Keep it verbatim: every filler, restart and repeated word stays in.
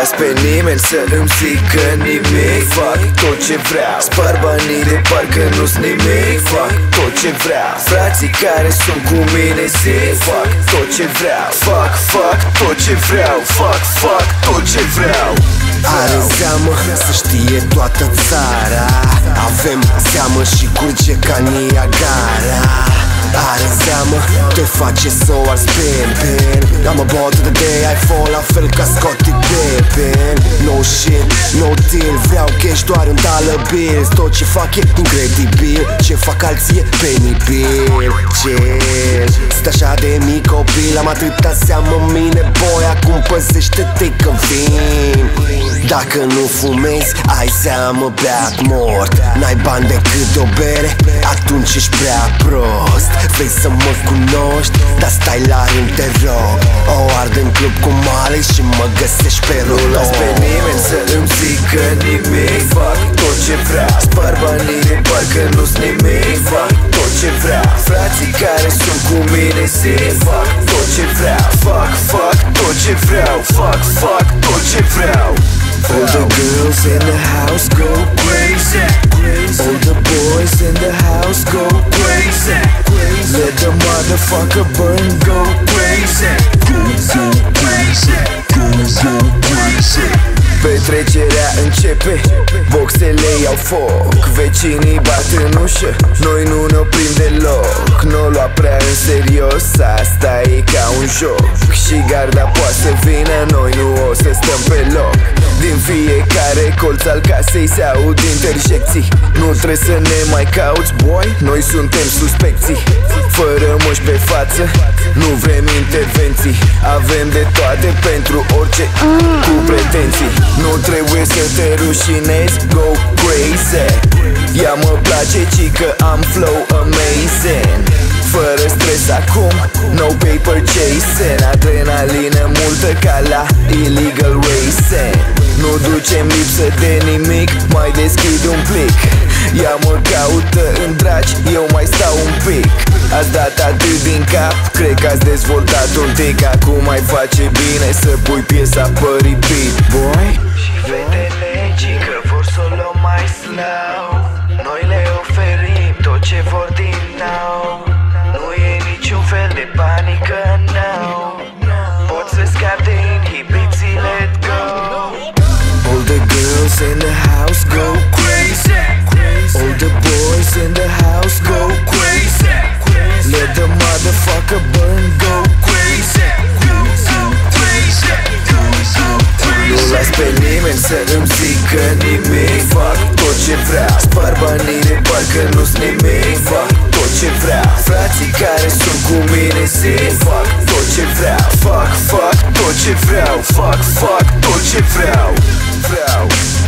las pe nimeni să îmi zică nimic. Fac tot ce vreau, spar banii de parcă nu-s nimic. Fac tot ce vreau, frații care sunt cu mine zic fac tot ce vreau. Fac, fac tot ce vreau, fac, fac tot ce vreau. Are seamă să știe toată țara, avem seamă și curge ca Niagara. Are seamă, te face să o arzi pen, pen. Am a bought the day, I fall la fel ca Scottie Pippen. No shit, no deal, vreau cash doar în dollar bills. Tot ce fac e incredibil, ce fac alții e penibil. Chill, sunt așa de mic copil, am atâta seamă în mine, boy. Acum păzește-te că vin. Dacă nu fumezi, ai seamă beat mort. N-ai bani decât o bere, atunci ești prea prost. Vrei să mă cunoști, dar stai la rând, te rog. O ard în club cu male și mă găsești pe rol. Nu las pe nimeni să îmi zică nimic. Fac tot ce vreau, spar banii de parcă nu-s nimic. Fac tot ce vreau, frații care sunt cu mine zic fac tot ce vreau. Fac, fac tot ce vreau, fac, fac tot ce vreau. All the girls in the house go crazy. All the boys in the house go crazy. Let the motherfucker burn, go crazy. Go, go crazy. Go, go crazy. Petrecerea începe, boxele iau foc, vecinii bat în ușă, noi nu ne oprim deloc. Nu o lua prea în serios, asta e ca un joc. Și garda poate să vină, noi nu o să stăm pe loc. Din fiecare colț al casei se aud interjecții. Nu trebuie să ne mai cauți, boy, noi suntem suspecții. Fără măști pe față, nu vrem intervenții. Avem de toate pentru orice, cu pretenții. Nu trebuie să te rușinezi, go crazy. Ea mă place, ci că am flow amazing. Fără stres acum, no paper chasing. Adrenalină multă ca la illegal racing. Nu ducem lipsă de nimic, mai deschid un plic. Ea mă caută în dragi, eu mai stau un pic. Ați dat atât din cap, cred că ați dezvoltat un tic. Acum mai face bine să pui piesa pe repeat, boy. Și fetele că vor să o luăm mai slow. Noi le oferim tot ce vor din nou. Nu e niciun fel de panică, no. Poți să scapi de inhibiții, let go. All the girls in the house go crazy. All the boys in the house go crazy. Let the motherfucker burn, go crazy. Go, go crazy. Go, go crazy. Nu las pe nimeni să îmi zică nimic. Fac tot ce vreau, spar banii de parcă nu-s nimic. Fac tot ce vreau, frații care sunt cu mine zic fac tot ce vreau. Fac, fac tot ce vreau, fac, fac tot ce vreau. Vreau.